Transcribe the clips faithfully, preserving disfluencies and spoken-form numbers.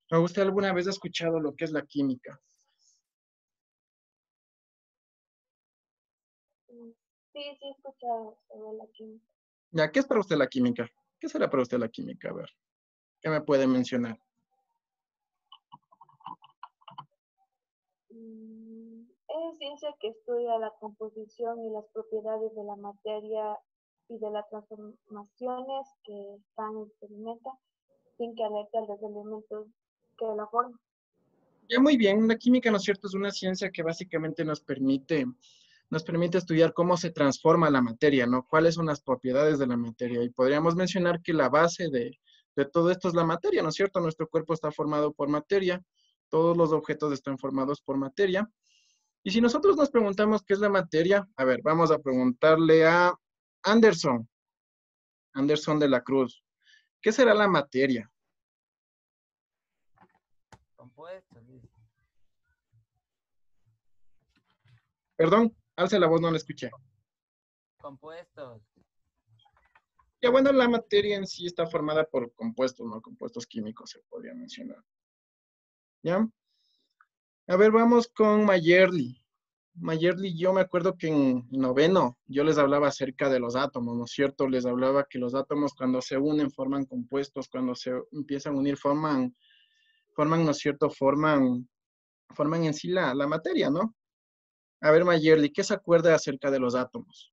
¿O usted alguna vez ha escuchado lo que es la química? Mm, Sí, sí he escuchado sobre la química. Ya, ¿qué es para usted la química? ¿Qué será para usted la química? A ver, ¿qué me puede mencionar? Mm, Es ciencia que estudia la composición y las propiedades de la materia y de las transformaciones que están experimenta sin que alerta a los elementos que la forman. Ya, muy bien, la química, ¿no es cierto? Es una ciencia que básicamente nos permite, nos permite estudiar cómo se transforma la materia, ¿no? ¿Cuáles son las propiedades de la materia? Y podríamos mencionar que la base de, de todo esto es la materia, ¿no es cierto? Nuestro cuerpo está formado por materia, todos los objetos están formados por materia. Y si nosotros nos preguntamos qué es la materia, a ver, vamos a preguntarle a Anderson, Anderson de la Cruz, ¿qué será la materia? Compuestos, dice. Perdón, alce la voz, no la escuché. Compuestos. Ya bueno, la materia en sí está formada por compuestos, ¿no? Compuestos químicos se podría mencionar. ¿Ya? A ver, vamos con Mayerly. Mayerly, yo me acuerdo que en noveno yo les hablaba acerca de los átomos, ¿no es cierto? Les hablaba que los átomos cuando se unen forman compuestos, cuando se empiezan a unir forman, forman, ¿no es cierto? Forman, forman en sí la, la materia, ¿no? A ver, Mayerly, ¿qué se acuerda acerca de los átomos?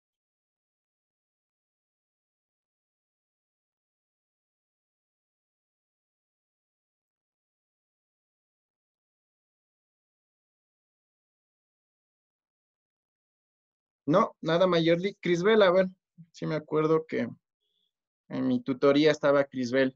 No, nada, Mayerly. Crisbel, a ver, sí me acuerdo que en mi tutoría estaba Crisbel.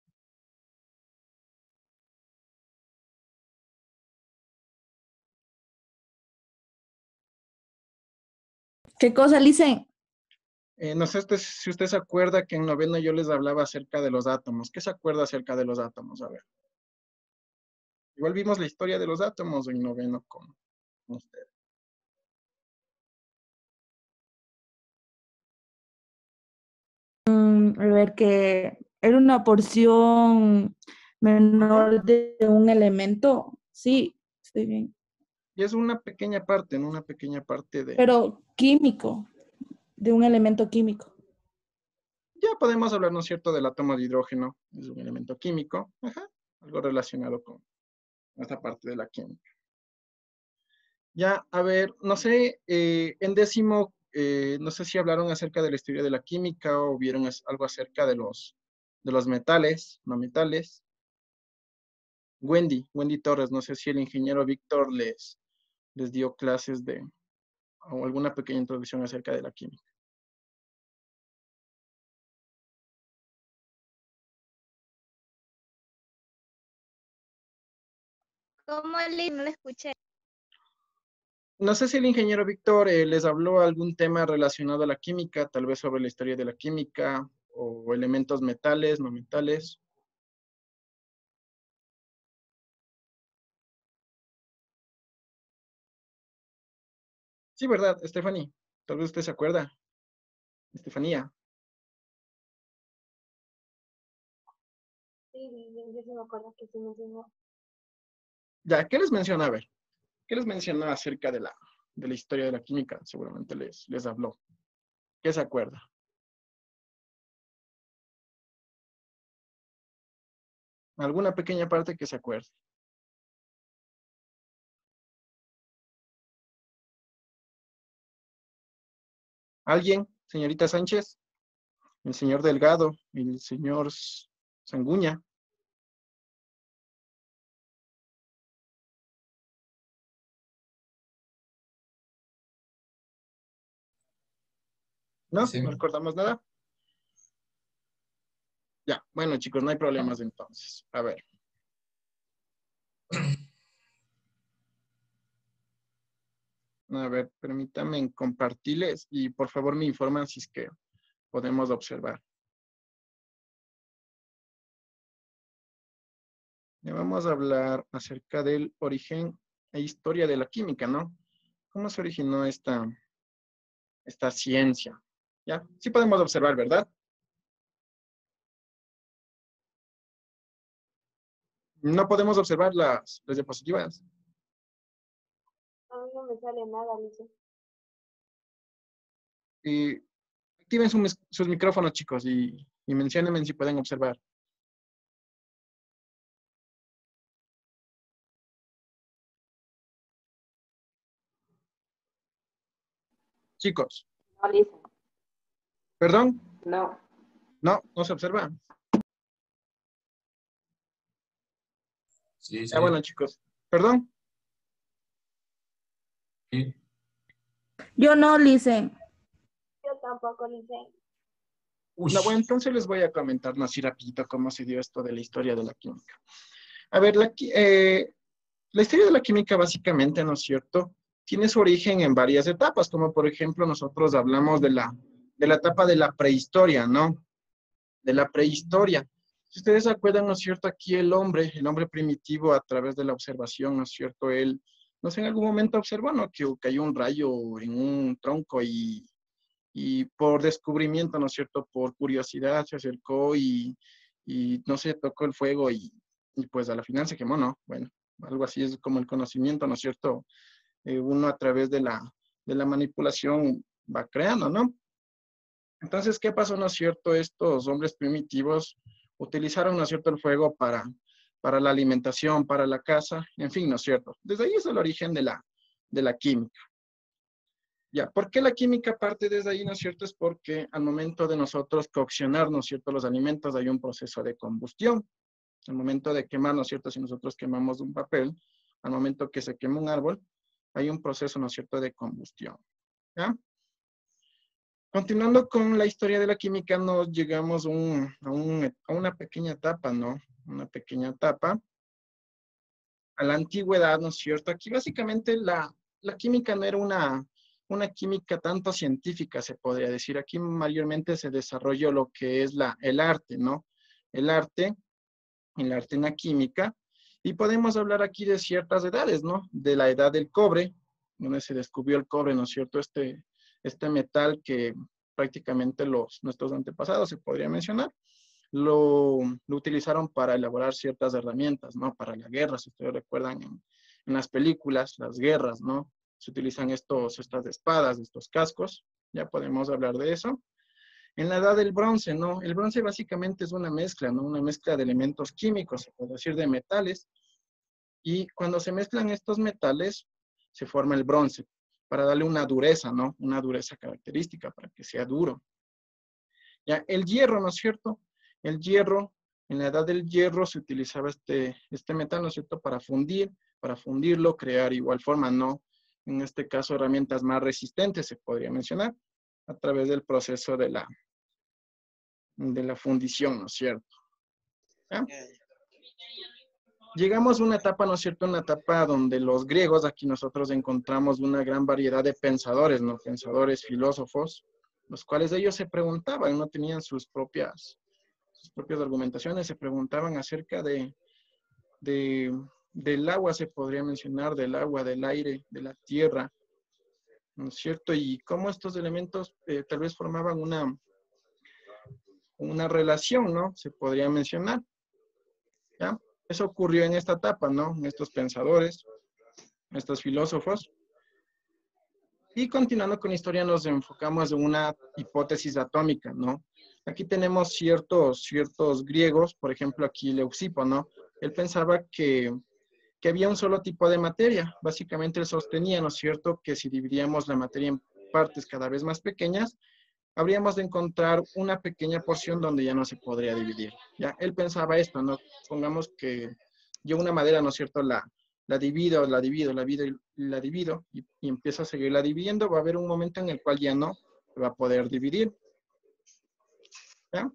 ¿Qué cosa, Lice? Eh, no sé usted- si usted se acuerda que en noveno yo les hablaba acerca de los átomos. ¿Qué se acuerda acerca de los átomos? A ver. Igual vimos la historia de los átomos en noveno con usted. A ver, que era una porción Ujú. menor de un elemento. Sí, estoy bien. Y es una pequeña parte, ¿no? Una pequeña parte de... Pero químico, de un elemento químico. Ya podemos hablar, ¿no es cierto?, del átomo de hidrógeno. Es un elemento químico. Ajá. Algo relacionado con esta parte de la química. Ya, a ver, no sé, eh, en décimo, eh, no sé si hablaron acerca de la historia de la química o vieron as- algo acerca de los, de los metales, no metales. Wendy, Wendy Torres, no sé si el ingeniero Víctor les, les dio clases de, o alguna pequeña introducción acerca de la química. ¿Cómo Ali? No lo escuché. No sé si el ingeniero Víctor eh, les habló algún tema relacionado a la química, tal vez sobre la historia de la química o elementos metales, no metales. Sí, ¿verdad, Stephanie? Tal vez usted se acuerda. Estefanía. Sí, yo, yo sí me acuerdo que sí me enseñó. Ya, ¿qué les menciona? A ver, ¿qué les mencionó acerca de la, de la historia de la química? Seguramente les, les habló. ¿Qué se acuerda? Alguna pequeña parte que se acuerde. ¿Alguien? Señorita Sánchez, el señor Delgado, el señor S- Sanguña. ¿No? Sí. ¿No recordamos nada? Ya, bueno chicos, no hay problemas entonces. A ver. A ver, permítanme compartirles y por favor me informan si es que podemos observar. Ya vamos a hablar acerca del origen e historia de la química, ¿no? ¿Cómo se originó esta, esta ciencia? ¿Ya? Sí podemos observar, ¿verdad? No podemos observar las, las diapositivas. A mí no me sale nada, Alicia. Y activen su mis- sus micrófonos, chicos, y, y menciónenme si pueden observar. Chicos, No, Lisa. ¿perdón? No. No, no se observa. Sí, sí. Ah, bueno, chicos. ¿Perdón? Sí. Yo no, Lice. Yo tampoco, Alicia. Uy. No, bueno, entonces les voy a comentar, ¿no? Así rapidito cómo se dio esto de la historia de la química. A ver, la, qui- eh, la historia de la química básicamente, ¿no es cierto?, tiene su origen en varias etapas, como por ejemplo nosotros hablamos de la, de la etapa de la prehistoria, ¿no? De la prehistoria. Si ustedes se acuerdan, ¿no es cierto?, aquí el hombre, el hombre primitivo a través de la observación, ¿no es cierto?, él, no sé, en algún momento observó, ¿no?, que cayó un rayo en un tronco y, y por descubrimiento, ¿no es cierto?, por curiosidad se acercó y, y no sé, tocó el fuego y, y pues a la final se quemó, ¿no? Bueno, algo así es como el conocimiento, ¿no es cierto? Eh, uno a través de la, de la manipulación va creando, ¿no? Entonces, ¿qué pasó, no es cierto? Estos hombres primitivos utilizaron, ¿no es cierto?, el fuego para, para la alimentación, para la caza, en fin, ¿no es cierto? Desde ahí es el origen de la, de la química. Ya, ¿por qué la química parte desde ahí, no es cierto? Es porque al momento de nosotros coccionar, ¿no es cierto?, los alimentos, hay un proceso de combustión. Al momento de quemar, ¿no es cierto?, si nosotros quemamos un papel, al momento que se quema un árbol, hay un proceso, ¿no es cierto?, de combustión. ¿Ya? Continuando con la historia de la química, nos llegamos a, un, a, un, a una pequeña etapa, ¿no? Una pequeña etapa a la antigüedad, ¿no es cierto? Aquí básicamente la, la química no era una, una química tanto científica, se podría decir. Aquí mayormente se desarrolló lo que es la, el arte, ¿no? El arte, el arte en la química. Y podemos hablar aquí de ciertas edades, ¿no? De la edad del cobre, donde se descubrió el cobre, ¿no es cierto? Este, este metal que prácticamente los, nuestros antepasados, se podría mencionar, lo, lo utilizaron para elaborar ciertas herramientas, ¿no? Para la guerra, si ustedes recuerdan en, en las películas, las guerras, ¿no? Se utilizan estos, estas espadas, estos cascos, ya podemos hablar de eso. En la edad del bronce, ¿no? El bronce básicamente es una mezcla, ¿no? Una mezcla de elementos químicos, se puede decir de metales, y cuando se mezclan estos metales, se forma el bronce, para darle una dureza, ¿no? Una dureza característica, para que sea duro. Ya, el hierro, ¿no es cierto? El hierro, en la edad del hierro se utilizaba este, este metal, ¿no es cierto?, para fundir, para fundirlo, crear igual forma, ¿no? En este caso, herramientas más resistentes, se podría mencionar, a través del proceso de la, de la fundición, ¿no es cierto? ¿Ya? Llegamos a una etapa, ¿no es cierto?, una etapa donde los griegos, aquí nosotros encontramos una gran variedad de pensadores, ¿no? Pensadores, filósofos, los cuales ellos se preguntaban, no tenían sus propias, sus propias argumentaciones, se preguntaban acerca de, de, del agua, se podría mencionar, del agua, del aire, de la tierra, ¿no es cierto? Y cómo estos elementos eh, tal vez formaban una, una relación, ¿no? Se podría mencionar, ¿ya? Eso ocurrió en esta etapa, ¿no? En estos pensadores, estos filósofos. Y continuando con la historia, nos enfocamos en una hipótesis atómica, ¿no? Aquí tenemos ciertos, ciertos griegos, por ejemplo, aquí Leucipo, ¿no? Él pensaba que, que había un solo tipo de materia. Básicamente él sostenía, ¿no es cierto?, que si dividíamos la materia en partes cada vez más pequeñas, habríamos de encontrar una pequeña porción donde ya no se podría dividir. ¿Ya? Él pensaba esto, ¿no? Pongamos que yo una madera, ¿no es cierto?, la, la divido, la divido, la divido, la divido y, y empiezo a seguirla dividiendo, va a haber un momento en el cual ya no se va a poder dividir. ¿Ya?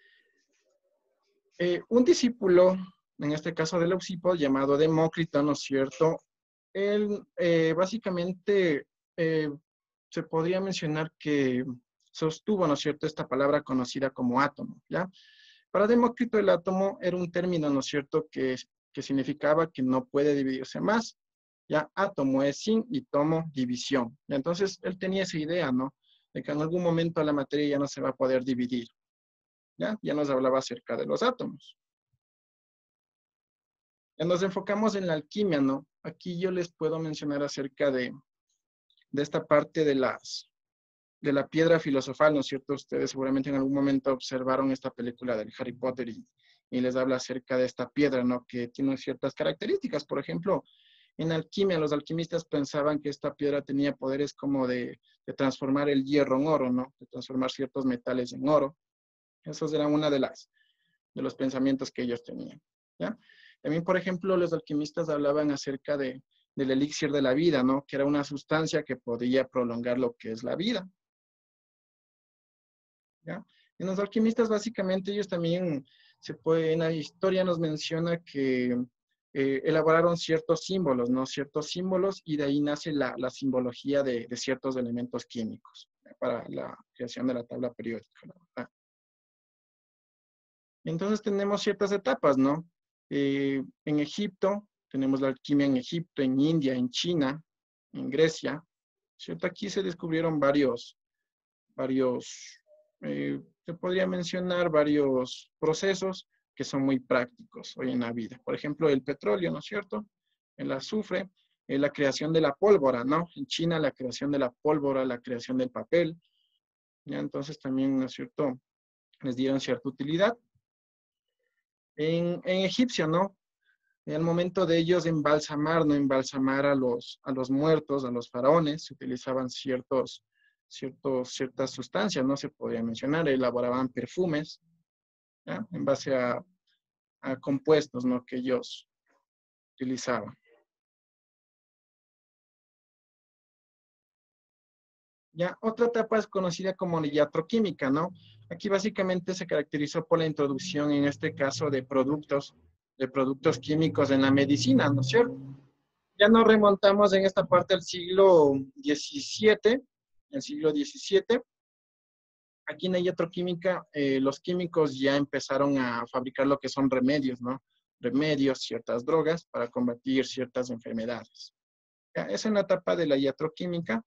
Eh, un discípulo, en este caso de Leucipo, llamado Demócrito, ¿no es cierto?, él eh, básicamente eh, se podría mencionar que sostuvo, ¿no es cierto?, esta palabra conocida como átomo, ¿ya? Para Demócrito el átomo era un término, ¿no es cierto?, que, que significaba que no puede dividirse más, ¿ya? Átomo es sin y tomo, división. ¿Ya? Entonces, él tenía esa idea, ¿no?, de que en algún momento la materia ya no se va a poder dividir, ¿ya? Ya nos hablaba acerca de los átomos. Ya nos enfocamos en la alquimia, ¿no? Aquí yo les puedo mencionar acerca de, de esta parte de las, de la piedra filosofal, ¿no es cierto? Ustedes seguramente en algún momento observaron esta película del Harry Potter y, y les habla acerca de esta piedra, ¿no? Que tiene ciertas características. Por ejemplo, en alquimia, los alquimistas pensaban que esta piedra tenía poderes como de, de transformar el hierro en oro, ¿no? De transformar ciertos metales en oro. Esos eran una de las, de los pensamientos que ellos tenían, ¿ya? También, por ejemplo, los alquimistas hablaban acerca de, del elixir de la vida, ¿no? Que era una sustancia que podía prolongar lo que es la vida, ¿ya? En los alquimistas, básicamente, ellos también, se puede, en la historia nos menciona que eh, elaboraron ciertos símbolos, ¿no? Ciertos símbolos, y de ahí nace la, la simbología de, de ciertos elementos químicos, ¿ya? Para la creación de la tabla periódica, la verdad. Entonces tenemos ciertas etapas, ¿no? Eh, en Egipto, tenemos la alquimia en Egipto, en India, en China, en Grecia, ¿cierto? Aquí se descubrieron varios, varios, eh, se podría mencionar varios procesos que son muy prácticos hoy en la vida. Por ejemplo, el petróleo, ¿no es cierto? El azufre, eh, la creación de la pólvora, ¿no? En China, la creación de la pólvora, la creación del papel, ¿ya? Entonces también, ¿no es cierto? Les dieron cierta utilidad. En, en egipcio, ¿no? En el momento de ellos embalsamar, ¿no? Embalsamar a los, a los muertos, a los faraones, se utilizaban ciertos, ciertos, ciertas sustancias, ¿no? Se podría mencionar, elaboraban perfumes, ¿ya? En base a, a compuestos, ¿no? Que ellos utilizaban. Ya, otra etapa es conocida como la iatroquímica, ¿no? Aquí básicamente se caracterizó por la introducción, en este caso, de productos, de productos químicos en la medicina, ¿no es cierto? Ya nos remontamos en esta parte del siglo diecisiete, el siglo diecisiete. Aquí en la iatroquímica, eh, los químicos ya empezaron a fabricar lo que son remedios, ¿no? Remedios, ciertas drogas para combatir ciertas enfermedades. Ya, esa es la etapa de la iatroquímica.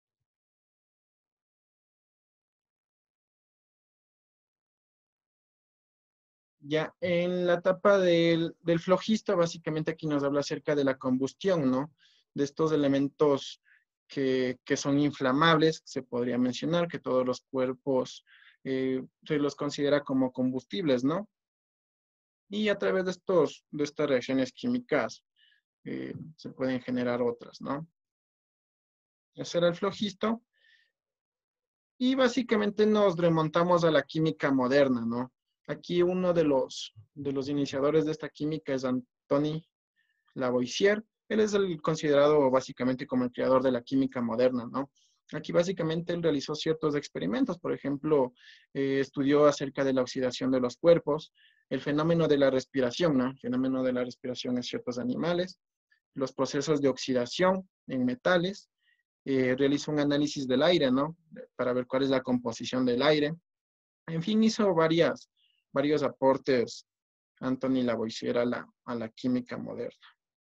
Ya en la etapa del, del flogista, básicamente aquí nos habla acerca de la combustión, ¿no? De estos elementos que, que son inflamables, se podría mencionar que todos los cuerpos eh, se los considera como combustibles, ¿no? Y a través de, estos, de estas reacciones químicas eh, se pueden generar otras, ¿no? Ese era el flogisto. Y básicamente nos remontamos a la química moderna, ¿no? Aquí uno de los, de los iniciadores de esta química es Antoni Lavoisier. Él es el considerado básicamente como el creador de la química moderna, ¿no? Aquí básicamente él realizó ciertos experimentos, por ejemplo, eh, estudió acerca de la oxidación de los cuerpos, el fenómeno de la respiración, ¿no? El fenómeno de la respiración en ciertos animales, los procesos de oxidación en metales, eh, realizó un análisis del aire, ¿no? Para ver cuál es la composición del aire. En fin, hizo varias, varios aportes Antoni Lavoisier a la, a la química moderna.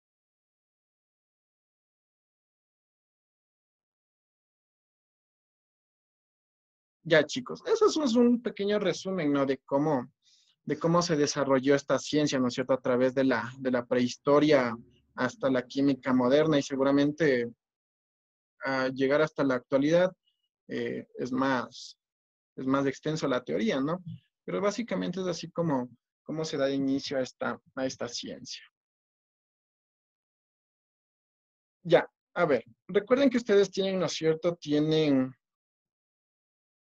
Ya, chicos, eso es un pequeño resumen, ¿no? De cómo, de cómo se desarrolló esta ciencia, ¿no es cierto? A través de la, de la prehistoria hasta la química moderna y seguramente a llegar hasta la actualidad eh, es más, es más extenso la teoría, ¿no? Pero básicamente es así como, como se da inicio a esta, a esta ciencia. Ya, a ver, recuerden que ustedes tienen, ¿no es cierto? Tienen